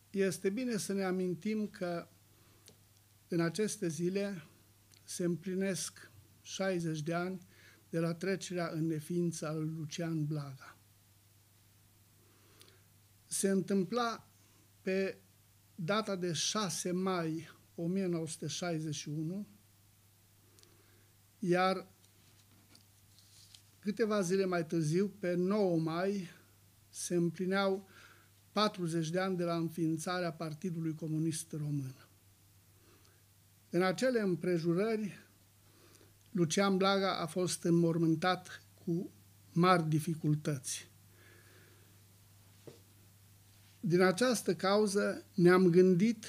Este bine să ne amintim că în aceste zile se împlinesc 60 de ani de la trecerea în neființă a lui Lucian Blaga. Se întâmpla pe data de 6 mai 1961, iar câteva zile mai târziu, pe 9 mai, se împlineau 40 de ani de la înființarea Partidului Comunist Român. În acele împrejurări, Lucian Blaga a fost înmormântat cu mari dificultăți. Din această cauză ne-am gândit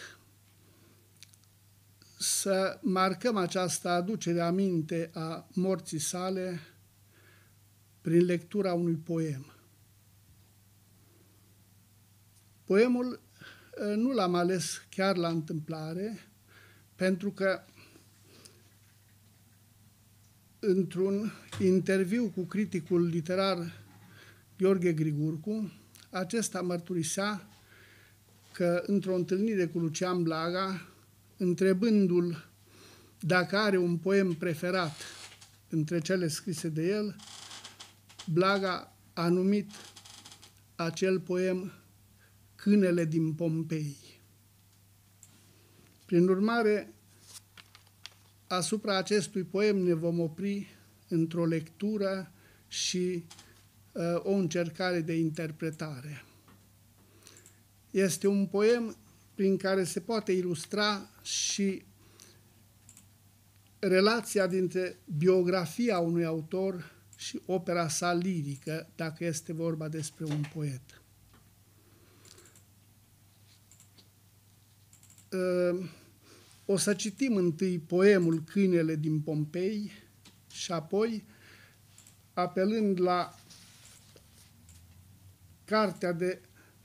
să marcăm această aducere aminte a morții sale prin lectura unui poem. Poemul nu l-am ales chiar la întâmplare, pentru că într-un interviu cu criticul literar Gheorghe Grigurcu, acesta mărturisea că într-o întâlnire cu Lucian Blaga, întrebându-l dacă are un poem preferat între cele scrise de el, Blaga a numit acel poem Câinele din Pompei. Prin urmare, asupra acestui poem ne vom opri într-o lectură și o încercare de interpretare. Este un poem prin care se poate ilustra și relația dintre biografia unui autor și opera sa lirică, dacă este vorba despre un poet. O să citim întâi poemul Câinele din Pompei și apoi, apelând la cartea de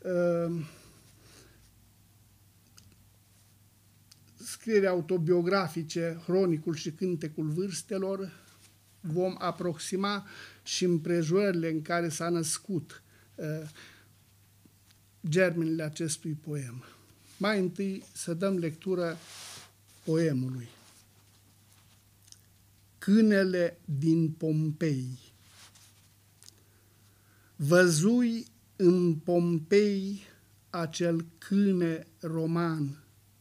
scriere autobiografice, Hronicul și Cântecul Vârstelor, vom aproxima și împrejurările în care s-a născut germenele acestui poem. Mai întâi să dăm lectură poemului. Câinele din Pompei. Văzui în Pompei acel câine roman,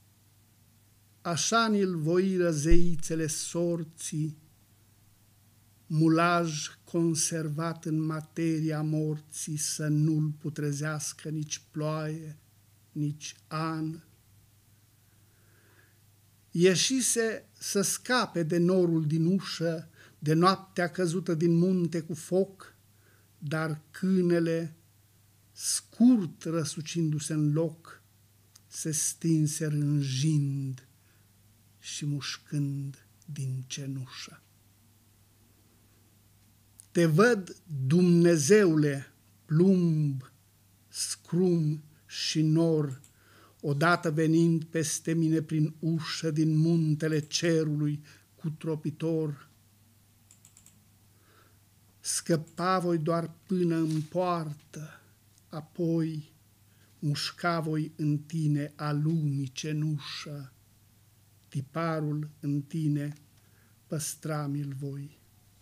așa ni-l voiră zeițele sorții, mulaj conservat în materia morții, să nu-l putrezească nici ploaie, nici an. Ieșise să scape de norul din ușă, de noaptea căzută din munte cu foc, dar câinele, scurt răsucindu-se în loc, se stinse rânjind și mușcând din cenușă. Te văd, Dumnezeule, plumb, scrum și nor, odată venind peste mine prin ușă din muntele cerului cu tropitor. Scăpa voi doar până în poartă, apoi mușca voi în tine a lumii cenușă, tiparul în tine păstra mi-l voi.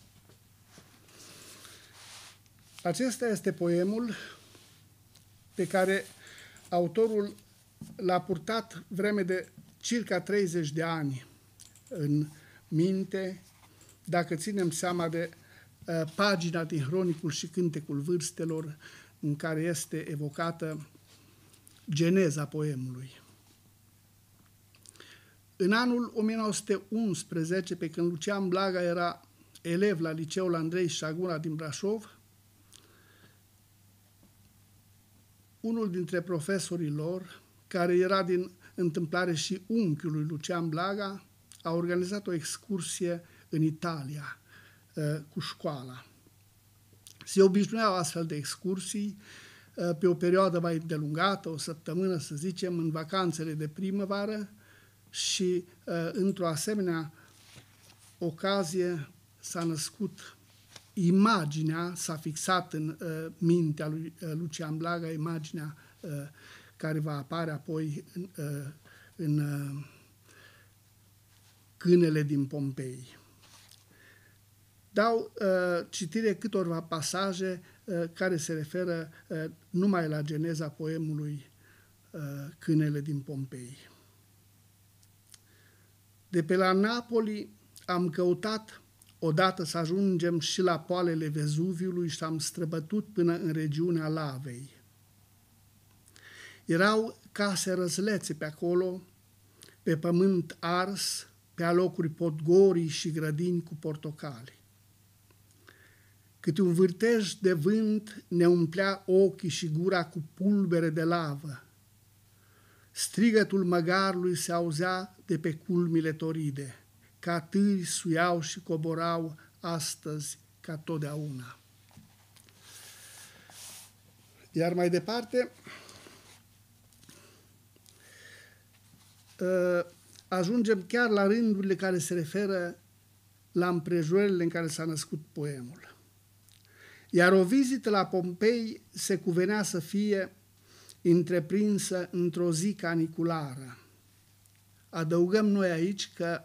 Acesta este poemul pe care autorul l-a purtat vreme de circa 30 de ani în minte, dacă ținem seama de pagina din Hronicul și Cântecul Vârstelor, în care este evocată geneza poemului. În anul 1911, pe când Lucian Blaga era elev la liceul Andrei Șagura din Brașov, unul dintre profesorii lor, care era din întâmplare și unchiul lui Lucian Blaga, a organizat o excursie în Italia cu școala. Se obișnuiau astfel de excursii pe o perioadă mai îndelungată, o săptămână, să zicem, în vacanțele de primăvară, și într-o asemenea ocazie s-a născut imaginea, s-a fixat în mintea lui Lucian Blaga imaginea care va apare apoi în Câinele din Pompei. Dau citire câtorva pasaje care se referă numai la geneza poemului Câinele din Pompei. De pe la Napoli am căutat odată să ajungem și la poalele Vezuviului și am străbătut până în regiunea Lavei. Erau case răzlețe pe acolo, pe pământ ars, pe alocuri podgorii și grădini cu portocali. Câte un vârtej de vânt ne umplea ochii și gura cu pulbere de lavă. Strigătul măgarului se auzea de pe culmile toride, ca târi suiau și coborau astăzi ca totdeauna. Iar mai departe, ajungem chiar la rândurile care se referă la împrejurările în care s-a născut poemul. Iar o vizită la Pompei se cuvenea să fie întreprinsă într-o zi caniculară. Adăugăm noi aici că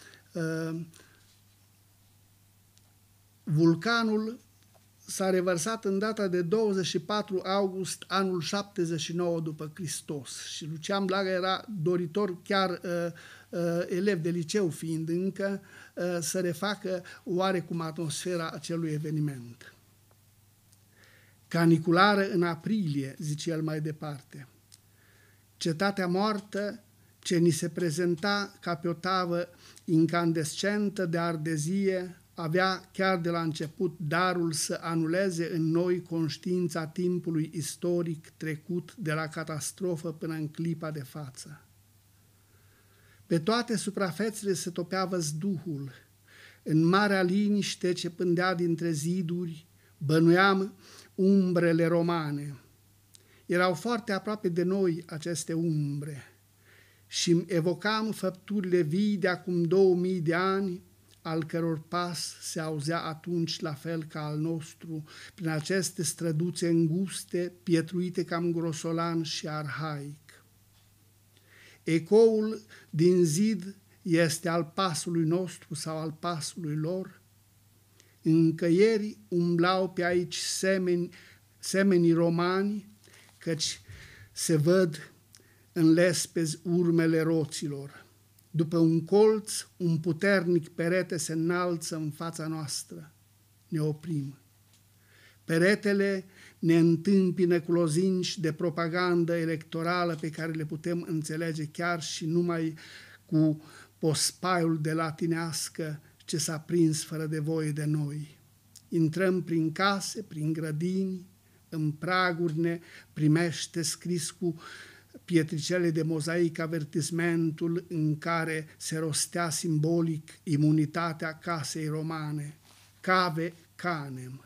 vulcanul s-a revărsat în data de 24 august anul 79 după Hristos și Lucian Blaga era doritor, chiar elev de liceu fiind încă, să refacă oarecum atmosfera acelui eveniment. Caniculară în aprilie, zice el mai departe. Cetatea moartă, ce ni se prezenta ca pe o tavă incandescentă de ardezie, avea chiar de la început darul să anuleze în noi conștiința timpului istoric trecut de la catastrofă până în clipa de față. Pe toate suprafețele se topea văzduhul, în marea liniște ce pândea dintre ziduri, bănuiam umbrele romane. Erau foarte aproape de noi aceste umbre și evocam făpturile vii de acum 2000 de ani, al căror pas se auzea atunci la fel ca al nostru, prin aceste străduțe înguste, pietruite cam grosolan și arhaic. Ecoul din zid este al pasului nostru sau al pasului lor? Încă ieri umblau pe aici semenii romani, căci se văd în lespezi urmele roților. După un colț, un puternic perete se înalță în fața noastră. Ne oprim. Peretele ne întâmpină cu lozinci de propagandă electorală pe care le putem înțelege chiar și numai cu pospaiul de latinească ce s-a prins fără de voie de noi. Intrăm prin case, prin grădini, în praguri ne primește scris cu pietricele de mozaic avertismentul în care se rostea simbolic imunitatea casei romane, cave canem.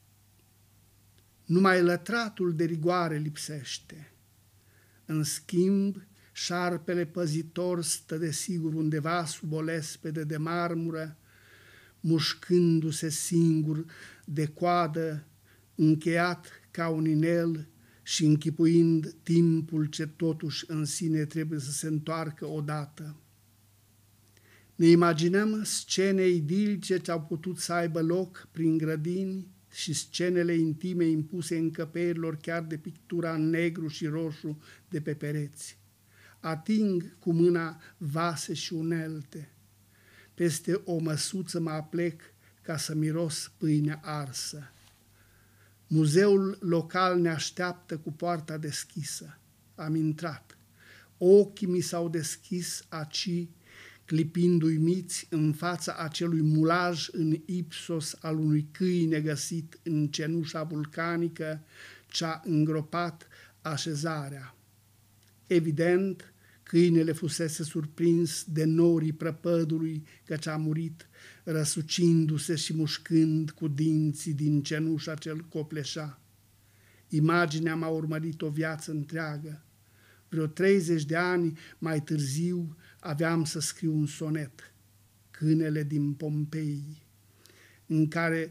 Numai lătratul de rigoare lipsește. În schimb, șarpele păzitor stă de sigur undeva sub o lespede de marmură, mușcându-se singur de coadă, încheiat ca un inel și închipuind timpul ce totuși în sine trebuie să se întoarcă odată. Ne imaginăm scene idilice ce au putut să aibă loc prin grădini și scenele intime impuse încăperilor chiar de pictura în negru și roșu de pe pereți. Ating cu mâna vase și unelte. Peste o măsuță mă aplec ca să miros pâinea arsă. Muzeul local ne așteaptă cu poarta deschisă. Am intrat. Ochii mi s-au deschis aci, clipind uimiți în fața acelui mulaj în ipsos al unui câine găsit în cenușa vulcanică ce-a îngropat așezarea. Evident, câinele fusese surprins de norii prăpădului căci a murit, răsucindu-se și mușcând cu dinții din cenușa ce-l copleșa. Imaginea m-a urmărit o viață întreagă. Vreo 30 de ani mai târziu aveam să scriu un sonet, Câinele din Pompei, în care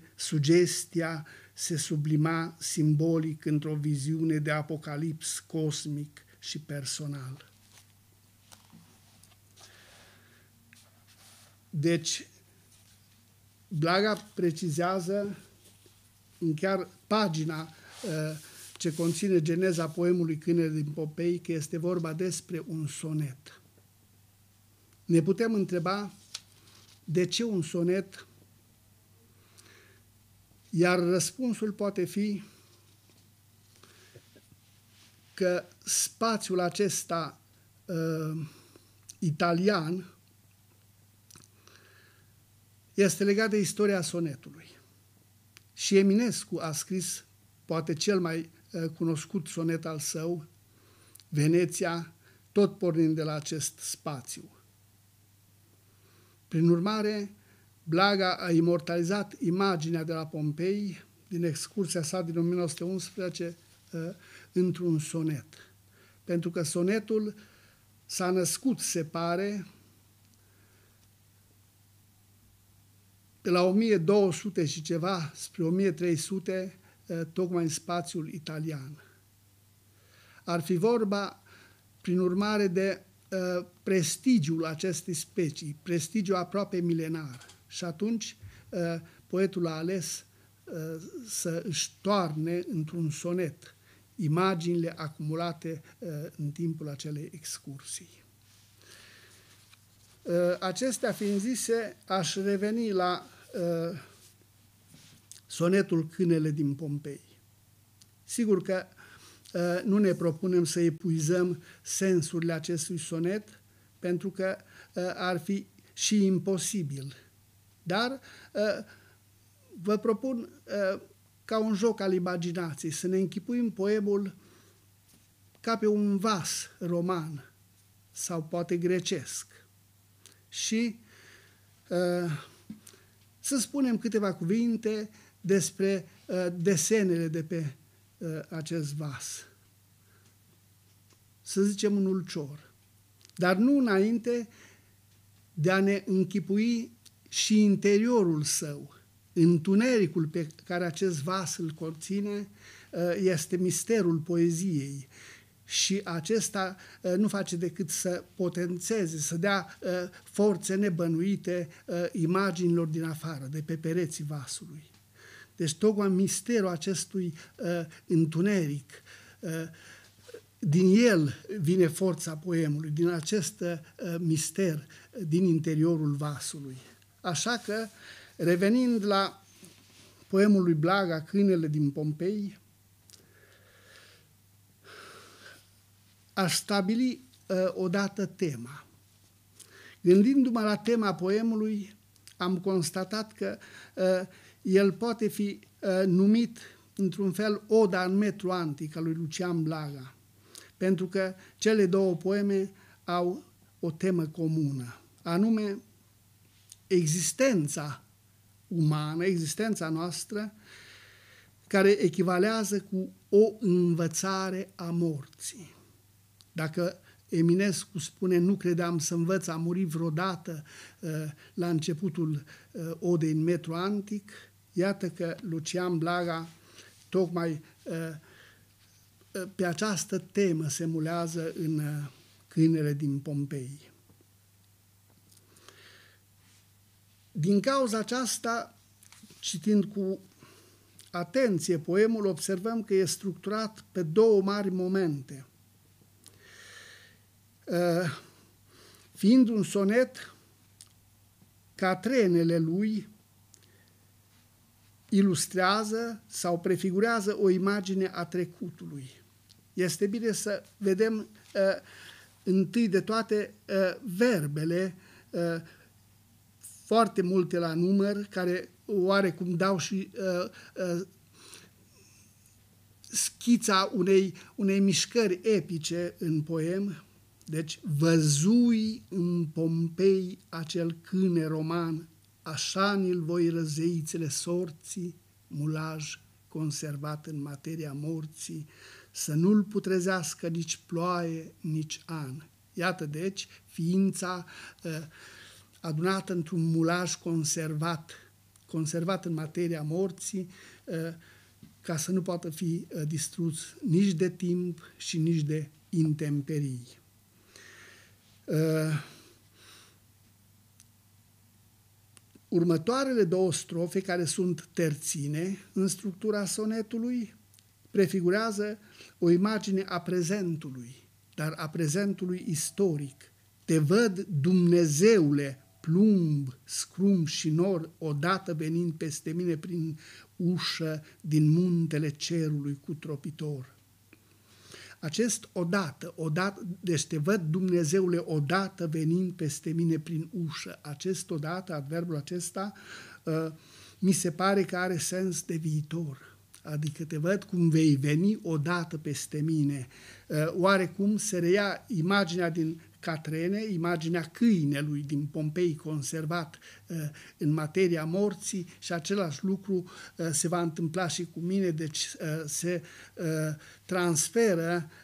sugestia se sublima simbolic într-o viziune de apocalips cosmic, și personal. Deci, Blaga precizează în chiar pagina ce conține geneza poemului Câinele din Pompei că este vorba despre un sonet. Ne putem întreba de ce un sonet, iar răspunsul poate fi că spațiul acesta italian este legat de istoria sonetului. Și Eminescu a scris poate cel mai cunoscut sonet al său, Veneția, tot pornind de la acest spațiu. Prin urmare, Blaga a imortalizat imaginea de la Pompei din excursia sa din 1911 într-un sonet. Pentru că sonetul s-a născut, se pare, de la 1200 și ceva spre 1300, tocmai în spațiul italian. Ar fi vorba, prin urmare, de prestigiul acestei specii, prestigiu aproape milenar. Și atunci poetul a ales să își toarne într-un sonet imaginile acumulate în timpul acelei excursii. Acestea fiind zise, aș reveni la sonetul Câinele din Pompei. Sigur că nu ne propunem să epuizăm sensurile acestui sonet, pentru că ar fi și imposibil. Dar vă propun ca un joc al imaginației să ne închipuim poemul ca pe un vas roman sau poate grecesc și să spunem câteva cuvinte despre desenele de pe acest vas. Să zicem un ulcior. Dar nu înainte de a ne închipui și interiorul său. Întunericul pe care acest vas îl conține este misterul poeziei și acesta nu face decât să potențeze, să dea forțe nebănuite imaginilor din afară, de pe pereții vasului. Deci tocmai misterul acestui întuneric, din el vine forța poemului, din acest mister din interiorul vasului. Așa că, revenind la poemul lui Blaga, Câinele din Pompei, aș stabili odată tema. Gândindu-mă la tema poemului, am constatat că el poate fi numit într-un fel Oda în metru antic a lui Lucian Blaga, pentru că cele două poeme au o temă comună, anume existența umană, existența noastră, care echivalează cu o învățare a morții. Dacă Eminescu spune, nu credeam să învăț a muri vreodată la începutul Odei în metru antic, iată că Lucian Blaga tocmai pe această temă se mulează în Câinele din Pompei. Din cauza aceasta, citind cu atenție poemul, observăm că e structurat pe două mari momente. Fiind un sonet, catrenele lui ilustrează sau prefigurează o imagine a trecutului. Este bine să vedem întâi de toate verbele, foarte multe la număr, care oarecum dau și schița unei mișcări epice în poem. Deci, văzui în Pompei acel câine roman, așa ni-l voi răzeițele sorții, mulaj conservat în materia morții, să nu-l putrezească nici ploaie, nici an. Iată, deci, ființa adunată într-un mulaj conservat în materia morții, ca să nu poată fi distrus nici de timp și nici de intemperii. Următoarele două strofe, care sunt terține în structura sonetului, prefigurează o imagine a prezentului, dar a prezentului istoric. Te văd, Dumnezeule, plumb, scrum și nor, odată venind peste mine prin ușă din muntele cerului cu tropitor. Acest odată, deci te văd, Dumnezeule, odată venind peste mine prin ușă. Acest odată, adverbul acesta, mi se pare că are sens de viitor. Adică te văd cum vei veni odată peste mine. Oarecum se reia imaginea din Catrene, imaginea câinelui din Pompei conservat în materia morții, și același lucru se va întâmpla și cu mine, deci se transferă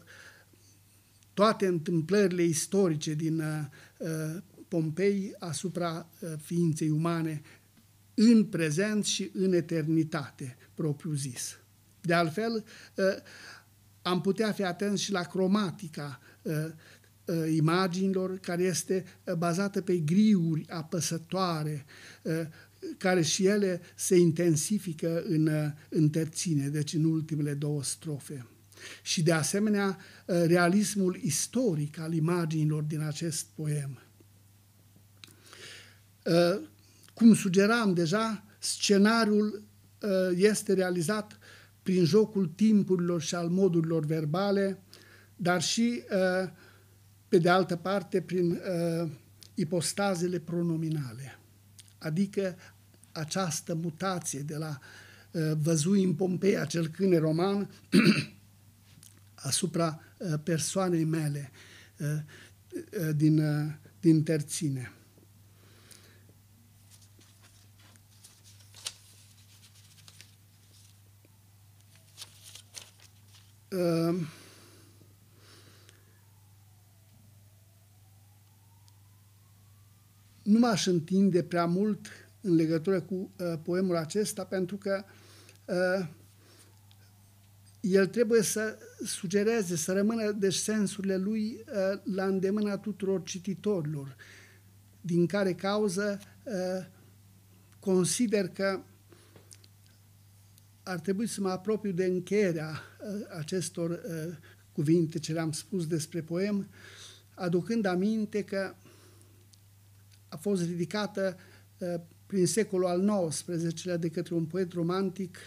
toate întâmplările istorice din Pompei asupra ființei umane în prezent și în eternitate, propriu zis. De altfel, am putea fi atenți și la cromatica imaginilor, care este bazată pe griuri apăsătoare, care și ele se intensifică în terține, deci în ultimele două strofe. Și de asemenea, realismul istoric al imaginilor din acest poem. Cum sugeram deja, scenariul este realizat prin jocul timpurilor și al modurilor verbale, dar și, pe de altă parte, prin ipostazele pronominale. Adică această mutație de la văzui în Pompei acel câine roman asupra persoanei mele din terține. Nu m-aș întinde prea mult în legătură cu poemul acesta, pentru că el trebuie să sugereze, să rămână, deci, sensurile lui la îndemâna tuturor cititorilor, din care cauză consider că ar trebui să mă apropiu de încheierea acestor cuvinte ce le-am spus despre poem, aducând aminte că a fost ridicată prin secolul al XIX-lea de către un poet romantic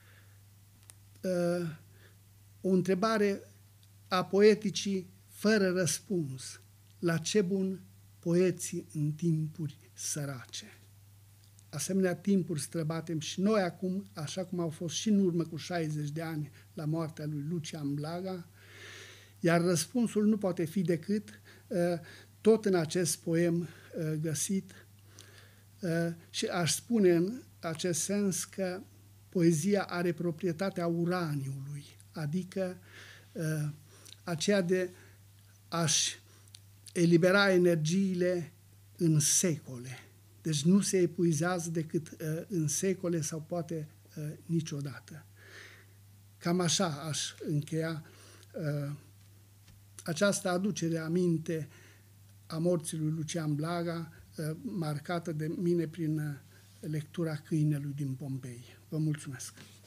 o întrebare a poeticii fără răspuns: la ce bun poeții în timpuri sărace? Asemenea timpuri străbatem și noi acum, așa cum au fost și în urmă cu 60 de ani la moartea lui Lucian Blaga, iar răspunsul nu poate fi decât tot în acest poem găsit, și aș spune în acest sens că poezia are proprietatea uraniului, adică aceea de a-și elibera energiile în secole. Deci nu se epuizează decât în secole sau poate niciodată. Cam așa aș încheia această aducere aminte a morții lui Lucian Blaga, marcată de mine prin lectura Câinelui din Pompei. Vă mulțumesc!